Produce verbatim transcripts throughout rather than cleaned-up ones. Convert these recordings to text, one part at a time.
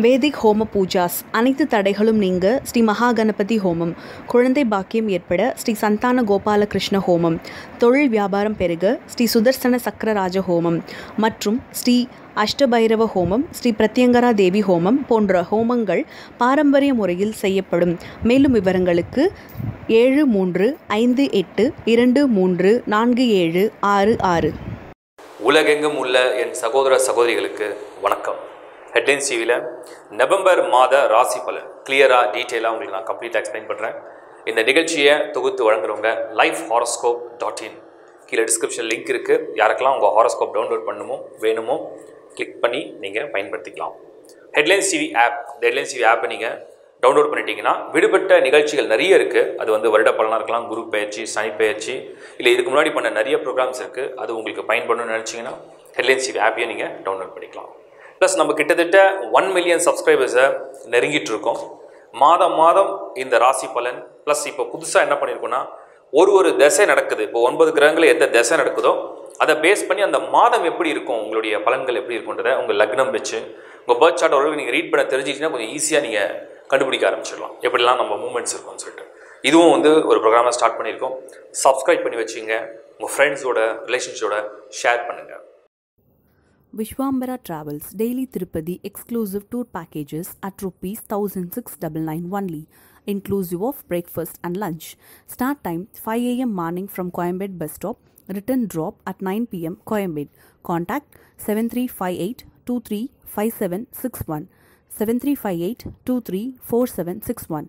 வேதிக் ஹோம பூஜாஸ் அனைத்து தடைகளும் நீங்க ஸ்ரீ மகாகணபதி ஹோமம், குழந்தை பாக்கியம் ஏற்பட ஸ்ரீ சந்தான கோபால கிருஷ்ண ஹோமம், தொழில் வியாபாரம் பெருக ஸ்ரீ சுதர்சன சக்கரராஜ ஹோமம் மற்றும் ஸ்ரீ அஷ்டபைரவ ஹோமம், ஸ்ரீ பிரத்யங்கரா தேவி ஹோமம் போன்ற ஹோமங்கள் பாரம்பரிய முறையில் செய்யப்படும். மேலும் விவரங்களுக்கு ஏழு மூன்று ஐந்து எட்டு இரண்டு மூன்று நான்கு ஏழு ஆறு ஆறு. உலகெங்கும் உள்ள என் சகோதர சகோதரிகளுக்கு வணக்கம். ஹெட்லைன்ஸ் டிவியில் நவம்பர் மாத ராசி பலன் கிளியராக டீட்டெயிலாக உங்களுக்கு நான் கம்ப்ளீட்டாக எக்ஸ்பிளைன் பண்ணுறேன். இந்த நிகழ்ச்சியை தொகுத்து வழங்குறவங்க லைஃப் ஹாரோஸ்கோப் டாட் இன், கீழே டிஸ்கிரிப்ஷன் லிங்க் இருக்குது. யாருக்கெல்லாம் உங்கள் ஹாரோஸ்கோப் டவுன்லோட் பண்ணணுமோ வேணுமோ கிளிக் பண்ணி நீங்கள் பயன்படுத்திக்கலாம். ஹெட்லைன்ஸ் டிவி ஆப், இந்த ஹெட்லைன்ஸ் டிவி ஆப்பை நீங்கள் டவுன்லோட் பண்ணிட்டீங்கன்னா விடுபட்ட நிகழ்ச்சிகள் நிறைய இருக்குது. அது வந்து வருட பலனாக இருக்கலாம், குரு பயிற்சி, சனி பயிற்சி, இல்லை இதுக்கு முன்னாடி பண்ண நிறைய ப்ரோக்ராம்ஸ் இருக்குது. அது உங்களுக்கு பயன்படணும்னு நினச்சிங்கன்னா ஹெட்லைன்ஸ் டிவி ஆப்பையை நீங்கள் டவுன்லோட் பண்ணிக்கலாம். ப்ளஸ் நம்ம கிட்டத்தட்ட ஒன் மில்லியன் சப்ஸ்கிரைபர்ஸை நெருங்கிட்டு இருக்கோம். மாதம் மாதம் இந்த ராசி பலன் ப்ளஸ் இப்போ புதுசாக என்ன பண்ணியிருக்கோன்னா, ஒரு ஒரு திசை நடக்குது. இப்போ ஒன்பது கிரகங்களில் எந்த திசை நடக்குதோ அதை பேஸ் பண்ணி அந்த மாதம் எப்படி இருக்கும், உங்களுடைய பலன்கள் எப்படி இருக்குன்றதை உங்கள் லக்னம் வச்சு உங்கள் பர்த் சார்ட் ஓரளவு நீங்கள் ரீட் பண்ண தெரிஞ்சிக்கிட்டீங்கன்னா கொஞ்சம் ஈஸியாக நீங்கள் கண்டுபிடிக்க ஆரம்பிச்சிடலாம் எப்படிலாம் நம்ம மூமெண்ட்ஸ் இருக்கும்னு சொல்லிட்டு. இதுவும் வந்து ஒரு ப்ரோக்ராமாக ஸ்டார்ட் பண்ணியிருக்கோம். சப்ஸ்கிரைப் பண்ணி வச்சுங்க, உங்கள் ஃப்ரெண்ட்ஸோட ரிலேஷன்ஸோட ஷேர் பண்ணுங்கள். Vishwambara Travels Daily Tirupati exclusive tour packages at rupees one thousand six hundred ninety-nine only, inclusive of breakfast and lunch. Start time five a m morning from Coimbatore bus stop. Return drop at nine p m Coimbatore. Contact seven three five eight two three five seven six one, seven three five eight two three four seven six one.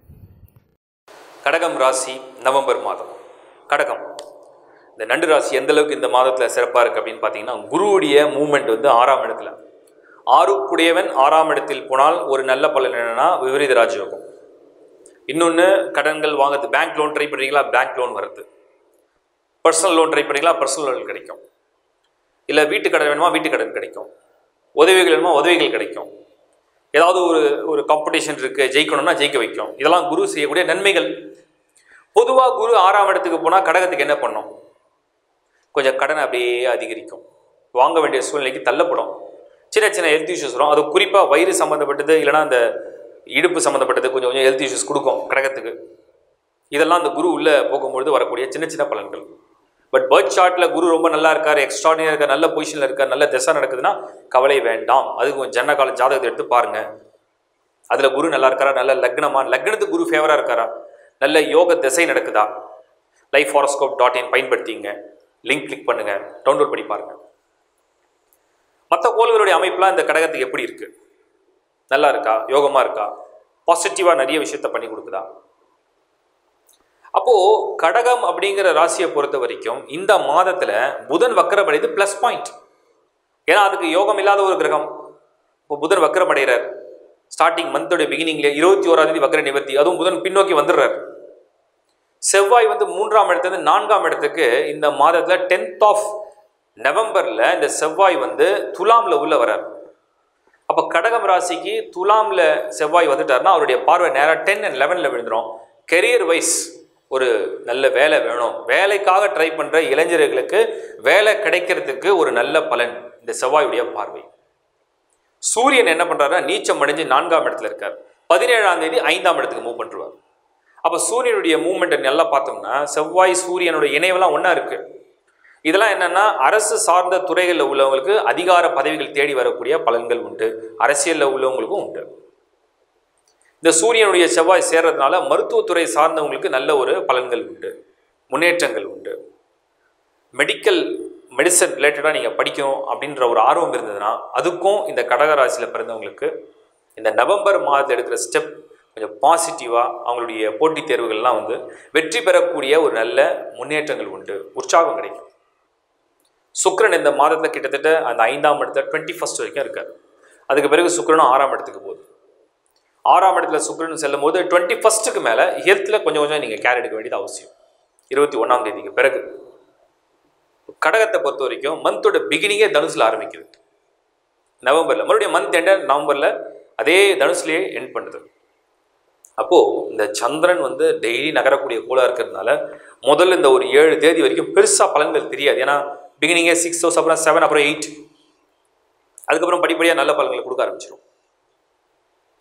கடகம் ராசி November மாதம். கடகம் இந்த நண்டு ராசி எந்த அளவுக்கு இந்த மாதத்தில் சிறப்பாக இருக்குது அப்படின்னு பார்த்தீங்கன்னா, குருவுடைய மூமெண்ட் வந்து ஆறாம் இடத்துல. ஆறுக்குடையவன் ஆறாம் இடத்தில் போனால் ஒரு நல்ல பலன் என்னென்னா விபரீத ராஜயோகம். இன்னொன்று, கடன்கள் வாங்குறது, பேங்க் லோன் ட்ரை பண்ணுறீங்களா, பேங்க் லோன் வருது. பர்சனல் லோன் ட்ரை பண்ணுறீங்களா, பர்சனல் லோன் கிடைக்கும். இல்லை வீட்டு கடன் வேணுமா, வீட்டு கடன் கிடைக்கும். உதவிகள் வேணுமா, உதவிகள் கிடைக்கும். ஏதாவது ஒரு ஒரு காம்படிஷன் இருக்குது, ஜெயிக்கணும்னா ஜெயிக்க வைக்கும். இதெல்லாம் குரு செய்யக்கூடிய நன்மைகள். பொதுவாக குரு ஆறாம் இடத்துக்கு போனால் கடகத்துக்கு என்ன பண்ணும், கொஞ்சம் கடனை அப்படியே அதிகரிக்கும், வாங்க வேண்டிய சூழ்நிலைக்கு தள்ளப்படும். சின்ன சின்ன ஹெல்த் இஷ்யூஸ் வரும். அது குறிப்பாக வயிறு சம்மந்தப்பட்டது, இல்லைனா அந்த இடுப்பு சம்மந்தப்பட்டது கொஞ்சம் கொஞ்சம் ஹெல்த் இஷ்யூஸ் கொடுக்கும் கடகத்துக்கு. இதெல்லாம் அந்த குரு உள்ளே போகும்பொழுது வரக்கூடிய சின்ன சின்ன பலன்கள். பட் பர்த் சார்ட்டில் குரு ரொம்ப நல்லா இருக்கார், எக்ஸ்ட்ராடினரியாக இருக்கார், நல்ல பொசிஷனில் இருக்கார், நல்ல திசை நடக்குதுன்னா கவலை வேண்டாம். அதுக்கு கொஞ்சம் ஜன்ன கால ஜாதகத்தை எடுத்து பாருங்கள். அதில் குரு நல்லா இருக்காரா, நல்ல லக்னமா, லக்னத்துக்கு குரு ஃபேவராக இருக்காரா, நல்ல யோக திசை நடக்குதா, லைஃப் ஹாரோஸ்கோப் டாட் இன் பயன்படுத்திங்க. லிங்க் கிளிக் பண்ணுங்கள், டவுன்லோட் பண்ணி பாருங்கள். மற்ற கோள்களுடைய அமைப்புலாம் இந்த கடகத்துக்கு எப்படி இருக்குது, நல்லா இருக்கா, யோகமாக இருக்கா, பாசிட்டிவாக நிறைய விஷயத்த பண்ணி கொடுக்குதா. அப்போது கடகம் அப்படிங்கிற ராசியை பொறுத்த வரைக்கும் இந்த மாதத்தில் புதன் வக்கரமடைது ப்ளஸ் பாயிண்ட். ஏன்னா அதுக்கு யோகம் இல்லாத ஒரு கிரகம். இப்போ புதன் வக்கரமடைகிறார். ஸ்டார்டிங் மந்தோடைய பிகினிங்லேயே இருபத்தி ஓராம் தேதி வக்கர நிவர்த்தி, அதுவும் புதன் பின்னோக்கி வந்துடுறார். செவ்வாய் வந்து மூன்றாம் இடத்துலேருந்து நான்காம் இடத்துக்கு இந்த மாதத்தில் டென்த் ஆஃப் நவம்பரில் இந்த செவ்வாய் வந்து துலாமில் உள்ள வர்றார். அப்போ கடகம் ராசிக்கு துலாமில் செவ்வாய் வந்துட்டார்னா அவருடைய பார்வை நேராக டென் அண்ட் லெவனில் விழுந்துடும். கெரியர் வைஸ் ஒரு நல்ல வேலை வேணும், வேலைக்காக ட்ரை பண்ணுற இளைஞர்களுக்கு வேலை கிடைக்கிறதுக்கு ஒரு நல்ல பலன் இந்த செவ்வாயுடைய பார்வை. சூரியன் என்ன பண்ணுறாருன்னா நீச்சம் அடைஞ்சு நான்காம் இடத்துல இருக்கார். பதினேழாம் தேதி ஐந்தாம் இடத்துக்கு மூவ் பண்ணுவார். அப்போ சூரியனுடைய மூவ்மெண்ட்டை நல்லா பார்த்தோம்னா செவ்வாய் சூரியனுடைய இணைவெல்லாம் ஒன்றா இருக்குது. இதெல்லாம் என்னென்னா அரசு சார்ந்த துறைகளில் உள்ளவங்களுக்கு அதிகார பதவிகள் தேடி வரக்கூடிய பலன்கள் உண்டு, அரசியலில் உள்ளவங்களுக்கும் உண்டு. இந்த சூரியனுடைய செவ்வாய் சேர்றதுனால மருத்துவத்துறை சார்ந்தவங்களுக்கு நல்ல ஒரு பலன்கள் உண்டு, முன்னேற்றங்கள் உண்டு. மெடிக்கல் மெடிசன் ரிலேட்டடாக நீங்கள் படிக்கணும் அப்படின்ற ஒரு ஆர்வம் இருந்ததுன்னா அதுக்கும் இந்த கடகராசியில் பிறந்தவங்களுக்கு இந்த நவம்பர் மாதத்தில் எடுக்கிற ஸ்டெப் கொஞ்சம் பாசிட்டிவாக அவங்களுடைய போட்டித் தேர்வுகள்லாம் வந்து வெற்றி பெறக்கூடிய ஒரு நல்ல முன்னேற்றங்கள் உண்டு, உற்சாகம் கிடைக்கும். சுக்கிரன் இந்த மாதத்தில் கிட்டத்தட்ட அந்த ஐந்தாம் இடத்துல டுவெண்ட்டி ஃபஸ்ட் வரைக்கும் இருக்கார். அதுக்கு பிறகு சுக்கிரனும் ஆறாம் இடத்துக்கு போகுது. ஆறாம் இடத்துல சுக்கிரன் செல்லும் போது டுவெண்ட்டி ஃபஸ்ட்டுக்கு மேலே ஹெல்த்தில் கொஞ்சம் கொஞ்சம் நீங்கள் கேர் எடுக்க வேண்டியது அவசியம். இருபத்தி ஒன்றாம் தேதிக்கு பிறகு கடகத்தை பொறுத்த வரைக்கும் மந்தோட பிகினிங்கே தனுசில் ஆரம்பிக்குது. நவம்பரில் மறுபடியும் மந்த் எண்ட் நவம்பரில் அதே தனுசுலேயே எண்ட் பண்ணுது. அப்போது இந்த சந்திரன் வந்து டெய்லி நகரக்கூடிய கோளாக இருக்கிறதுனால முதல்ல இந்த ஒரு ஏழு தேதி வரைக்கும் பெருசாக பலன்கள் தெரியாது. ஏன்னா பிகினிங்கே சிக்ஸ் ஹவுஸ், அப்புறம் செவன், அப்புறம் எயிட், அதுக்கப்புறம் படிப்படியாக நல்ல பலன்களை கொடுக்க ஆரம்பிச்சிடும்.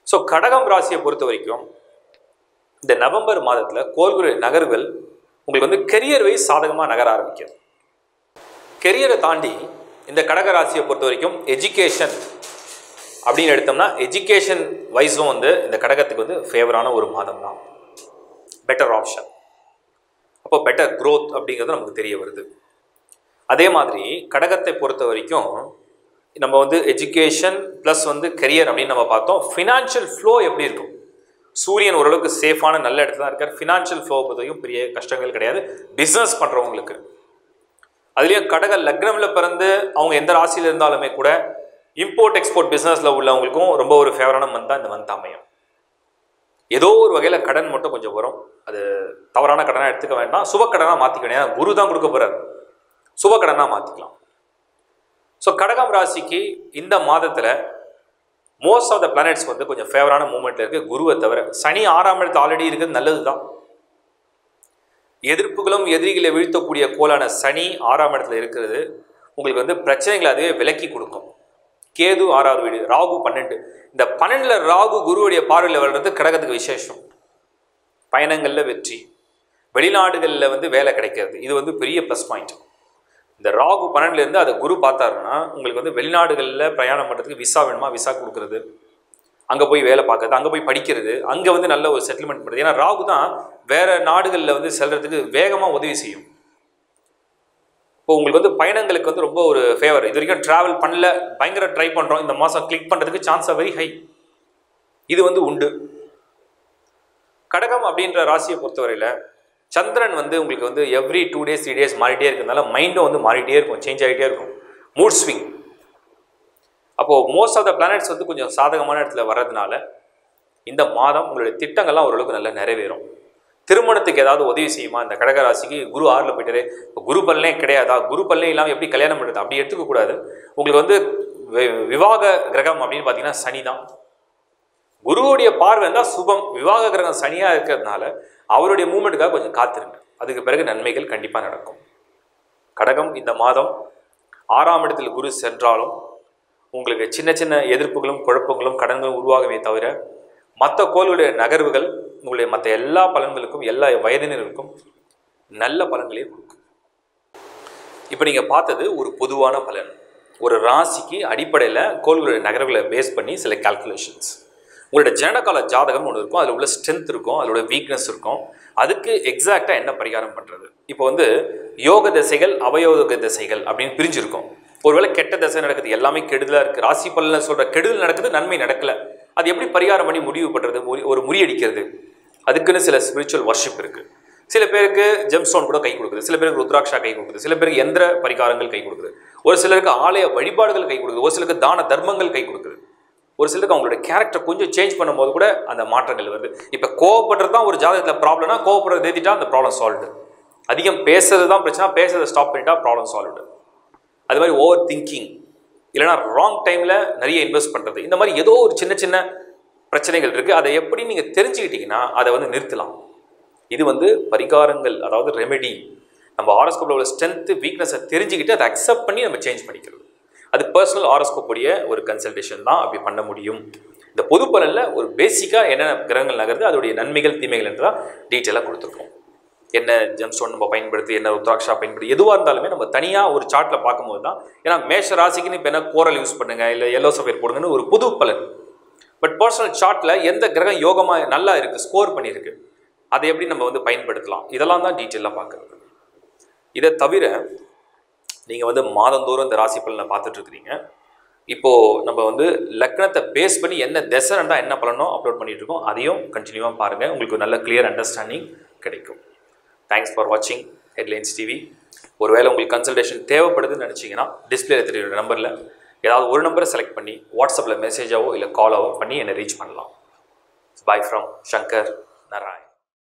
ஸோ கடகம் ராசியை பொறுத்த வரைக்கும் இந்த நவம்பர் மாதத்தில் கோள்களுடைய நகர்வுகள் உங்களுக்கு வந்து கெரியர் வைஸ் சாதகமாக நகர ஆரம்பிக்கும். கெரியரை தாண்டி இந்த கடக ராசியை பொறுத்த வரைக்கும் எஜுகேஷன் அப்படின்னு எடுத்தோம்னா எஜுகேஷன் வைஸும் வந்து இந்த கடகத்துக்கு வந்து ஃபேவரான ஒரு மாதம் தான், பெட்டர் ஆப்ஷன். அப்போ பெட்டர் க்ரோத் அப்படிங்கிறது நமக்கு தெரிய வருது. அதே மாதிரி கடகத்தை பொறுத்த வரைக்கும் நம்ம வந்து எஜுகேஷன் ப்ளஸ் வந்து கெரியர் அப்படின்னு நம்ம பார்த்தோம். ஃபினான்ஷியல் ஃப்ளோ எப்படி இருக்கும்? சூரியன் ஓரளவுக்கு சேஃபான நல்ல இடத்துல தான் இருக்கார். ஃபினான்ஷியல் ஃப்ளோ பொறுத்தவரைக்கும் பெரிய கஷ்டங்கள் கிடையாது பிஸ்னஸ் பண்ணுறவங்களுக்கு. அதுலேயும் கடக லக்னமில் பிறந்து அவங்க எந்த ராசியில் இருந்தாலுமே கூட இம்போர்ட் எக்ஸ்போர்ட் பிஸ்னஸில் உள்ளவங்களுக்கும் ரொம்ப ஒரு ஃபேவரான மந்த் தான் இந்த மந்த் அமையும். ஏதோ ஒரு வகையில் கடன் மட்டும் கொஞ்சம் வரும், அது தவறான கடனாக எடுத்துக்க வேண்டாம், சுப கடனாக மாற்றிக்க வேண்டாம். குரு தான் கொடுக்க போகிறார், சுப கடனாக மாற்றிக்கலாம். ஸோ கடகம் ராசிக்கு இந்த மாதத்தில் மோஸ்ட் ஆஃப் த பிளானட்ஸ் வந்து கொஞ்சம் ஃபேவரான மூமெண்ட்டில் இருக்குது. குருவை தவிர சனி ஆறாம் இடத்துல ஆல்ரெடி இருக்குது, நல்லது தான். எதிர்ப்புகளும் எதிரிகளை வீழ்த்தக்கூடிய கோளான சனி ஆறாம் இடத்துல இருக்கிறது உங்களுக்கு வந்து பிரச்சனைகளை அதுவே விலக்கி கொடுக்கும். கேது ஆறாவது வீடு, ராகு பன்னெண்டு. இந்த பன்னெண்டில் ராகு குருவுடைய பார்வையில் வர்றது கடகத்துக்கு விசேஷம். பயணங்களில் வெற்றி, வெளிநாடுகளில் வந்து வேலை கிடைக்கிறது, இது வந்து பெரிய ப்ளஸ் பாயிண்ட். இந்த ராகு பன்னெண்டுலேருந்து அதை குரு பார்த்தாருன்னா உங்களுக்கு வந்து வெளிநாடுகளில் பிரயாணம் பண்ணுறதுக்கு விசா வேணுமா, விசா கொடுக்குறது, அங்கே போய் வேலை பார்க்கறது, அங்கே போய் படிக்கிறது, அங்கே வந்து நல்ல ஒரு செட்டில்மெண்ட் பண்ணுறது. ஏன்னா ராகு தான் வேறு நாடுகளில் வந்து செல்கிறதுக்கு வேகமாக உதவி செய்யும். இப்போ உங்களுக்கு வந்து பயணங்களுக்கு வந்து ரொம்ப ஒரு ஃபேவர். இது வரைக்கும் ட்ராவல் பண்ணல, பயங்கர ட்ரை பண்ணுறோம், இந்த மாதம் கிளிக் பண்ணுறதுக்கு சான்ஸ் வெரி ஹை, இது வந்து உண்டு. கடகம் அப்படின்ற ராசியை பொறுத்தவரையில் சந்திரன் வந்து உங்களுக்கு வந்து every two days three days மாறிட்டே இருக்கிறதுனால மைண்டும் வந்து மாறிட்டே இருக்கும், சேஞ்ச் ஆகிட்டே இருக்கும், மூட் ஸ்விங். அப்போது மோஸ்ட் ஆஃப் த பிளானட்ஸ் வந்து கொஞ்சம் சாதகமான இடத்துல வர்றதுனால இந்த மாதம் உங்களுடைய திட்டங்கள்லாம் ஓரளவுக்கு நல்லா நிறைவேறும். திருமணத்துக்கு ஏதாவது உதவி செய்யுமா இந்த கடகராசிக்கு? குரு ஆறில் போயிட்டாரு, இப்போ குரு பலனே கிடையாதா? குரு பலனே இல்லாமல் எப்படி கல்யாணம் பண்ணுறது? அப்படி எடுத்துக்கக்கூடாது. உங்களுக்கு வந்து விவாக கிரகம் அப்படின்னு பார்த்தீங்கன்னா சனி தான். குருவுடைய பார்வை இருந்தால் சுபம். விவாக கிரகம் சனியாக இருக்கிறதுனால அவருடைய மூமெண்ட்டுக்காக கொஞ்சம் காத்திருங்க, அதுக்கு பிறகு நன்மைகள் கண்டிப்பாக நடக்கும். கடகம் இந்த மாதம் ஆறாம் இடத்தில் குரு சென்றாலும் உங்களுக்கு சின்ன சின்ன எதிர்ப்புகளும் குழப்பங்களும் கடன்களும் உருவாகவே தவிர மற்ற கோளுடைய நகர்வுகள் உங்களுடைய மற்ற எல்லா பலன்களுக்கும் எல்லா வயதினருக்கும் நல்ல பலன்களே கொடுக்கும். இப்போ நீங்கள் பார்த்தது ஒரு பொதுவான பலன், ஒரு ராசிக்கு அடிப்படையில் கோள்களுடைய நகர்வுகளை பேஸ் பண்ணி சில கால்குலேஷன்ஸ். உங்களோட ஜனகால ஜாதகம் ஒன்று இருக்கும், அதில் உள்ள ஸ்ட்ரென்த் இருக்கும், அதோட வீக்னஸ் இருக்கும், அதுக்கு எக்ஸாக்டாக என்ன பரிகாரம் பண்ணுறது. இப்போ வந்து யோக திசைகள் அவயோக திசைகள் அப்படின்னு பிரிஞ்சிருக்கும். ஒருவேளை கெட்ட திசை நடக்குது, எல்லாமே கெடுதலாக இருக்குது, ராசி பலனை சொல்கிற கெடுதல் நடக்குது, நன்மை நடக்கலை, அது எப்படி பரிகாரம் பண்ணி முடிவு பண்ணுறது, ஒரு முறியடிக்கிறது? அதுக்குன்னு சில ஸ்பிரிச்சுவல் வர்ஷிப் இருக்குது. சில பேருக்கு ஜெம்ஸ்டோன் கூட கை கொடுக்குது, சில பேருக்கு ருத்ராட்சா கை கொடுக்குது, சில பேருக்கு எந்திர பரிகாரங்கள் கை கொடுக்குது, ஒரு சிலருக்கு ஆலய வழிபாடுகள் கை கொடுக்குது, ஒரு சிலருக்கு தான தர்மங்கள் கை கொடுக்குது, ஒரு சிலருக்கு அவங்களோட கேரக்டர் கொஞ்சம் சேஞ்ச் பண்ணும்போது கூட அந்த மாற்றங்கள் வருது. இப்போ கோவப்படுறது தான் ஒரு ஜாதகத்தில் ப்ராப்ளம்னா கோவப்படுறது ஏற்றிட்டா அந்த ப்ராப்ளம் சால்வ்டு. அதிகம் பேசுறது தான் பிரச்சனை, பேசுறதை ஸ்டாப் பண்ணிட்டா ப்ராப்ளம் சால்வ்டு. அது மாதிரி ஓவர் திங்கிங், இல்லைனா ராங் டைமில் நிறைய இன்வெஸ்ட் பண்ணுறது, இந்த மாதிரி ஏதோ ஒரு சின்ன சின்ன பிரச்சனைகள் இருக்குது. அதை எப்படி நீங்கள் தெரிஞ்சுக்கிட்டீங்கன்னா அதை வந்து நிறுத்தலாம். இது வந்து பரிகாரங்கள், அதாவது ரெமெடி. நம்ம ஹாரோஸ்கோப்பில் உள்ள ஸ்ட்ரென்த்து வீக்னஸை தெரிஞ்சுக்கிட்டு அதை அக்செப்ட் பண்ணி நம்ம சேஞ்ச் பண்ணிக்கிறது. அது பர்சனல் ஹாரோஸ்கோப்புடைய ஒரு கன்சல்டேஷன் தான் அப்படி பண்ண முடியும். இந்த பொது பலனில் ஒரு பேசிக்காக என்னென்ன கிரகங்கள் நகருது, அதோடைய நன்மைகள் தீமைகள் என்று தான் டீட்டெயிலாக கொடுத்துருக்கோம். என்ன ஜெம்ஸ்டோன் நம்ம பயன்படுத்தி, என்ன ருத்ராட்சா பயன்படுத்தி, எதுவாக இருந்தாலுமே நம்ம தனியாக ஒரு சார்ட்டில் பார்க்கும்போது தான், ஏன்னா மேஷ ராசிக்குன்னு இப்போ என்ன கோரல் யூஸ் பண்ணுங்கள், இல்லை எல்லோ சஃபேர் போடுங்கன்னு ஒரு புது பலன். பட் பர்சனல் சார்ட்டில் எந்த கிரகம் யோகமாக நல்லா இருக்குது, ஸ்கோர் பண்ணியிருக்கு, அதை எப்படி நம்ம வந்து பயன்படுத்தலாம், இதெல்லாம் தான் டீட்டெயிலாக பார்க்குறது. இதை தவிர நீங்கள் வந்து மாதந்தோறும் இந்த ராசி பலனை பார்த்துட்ருக்கிறீங்க. இப்போது நம்ம வந்து லக்னத்தை பேஸ் பண்ணி என்ன தசைண்டா என்ன பலனோ அப்லோட் பண்ணிகிட்ருக்கோம், அதையும் கண்டினியூவாக பாருங்கள், உங்களுக்கு நல்ல கிளியர் அண்டர்ஸ்டாண்டிங் கிடைக்கும். தேங்க்ஸ் ஃபார் வாட்சிங் ஹெட்லைன்ஸ் டிவி. ஒருவேளை உங்களுக்கு கன்சல்டேஷன் தேவைப்படுதுன்னு நினச்சிங்கன்னா டிஸ்பிளே தெரியுற நம்பரில் ஏதாவது ஒரு நம்பரை செலக்ட் பண்ணி வாட்ஸ்அப்பில் மெசேஜாவோ இல்லை காலாவோ பண்ணி என்னை ரீச் பண்ணலாம். Bye from Shankar Narayan.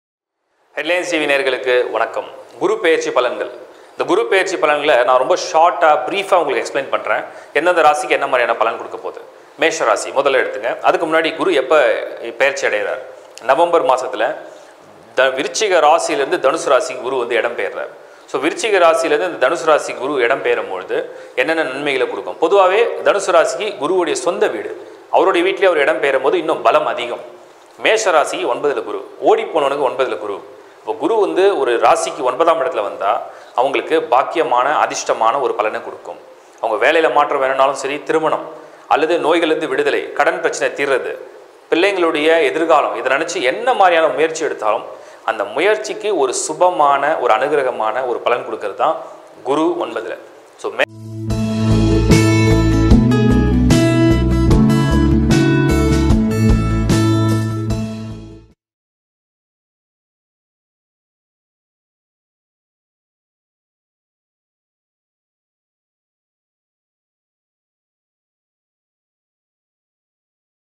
Headlines TV நேயர்களுக்கு வணக்கம். குரு பெயர்ச்சி பலன்கள். இந்த குரு பெயர்ச்சி பலன்களை நான் ரொம்ப ஷார்ட்டாக ப்ரீஃபாக உங்களுக்கு எக்ஸ்பிளைன் பண்ணுறேன். எந்தெந்த ராசிக்கு என்ன மாதிரியான பலன் கொடுக்க போகுது. மேஷ ராசி முதல்ல எடுத்துங்க. அதுக்கு முன்னாடி குரு எப்போ பெயர்ச்சி அடைகிறார்? நவம்பர் மாதத்தில் த விருச்சிக ராசியிலேருந்து தனுசு ராசிக்கு குரு வந்து இடம் பெயர்றார். ஸோ விருச்சிக ராசியிலேருந்து இந்த தனுசு ராசிக்கு குரு இடம் பெயரும் பொழுது என்னென்ன நன்மைகளை கொடுக்கும்? பொதுவாகவே தனுசு ராசிக்கு குருவுடைய சொந்த வீடு. அவருடைய வீட்டிலே அவர் இடம் பெறும் போது இன்னும் பலம் அதிகம். மேஷ ராசி ஒன்பதில் குரு, ஓடி போனவனுக்கு ஒன்பதில் குரு. இப்போ குரு வந்து ஒரு ராசிக்கு ஒன்பதாம் இடத்துல வந்தால் அவங்களுக்கு பாக்கியமான அதிர்ஷ்டமான ஒரு பலனை கொடுக்கும். அவங்க வேலையில் மாற்றம் வேணும்னாலும் சரி, திருமணம் அல்லது நோய்களிலிருந்து விடுதலை, கடன் பிரச்சனை தீர்றது, பிள்ளைங்களுடைய எதிர்காலம், இதை நினச்சி என்ன மாதிரியான முயற்சி எடுத்தாலும் அந்த முயற்சிக்கு ஒரு சுபமான ஒரு அனுகிரகமான ஒரு பலன் கொடுக்கறது தான் குரு ஒன்பதில். ஸோ மே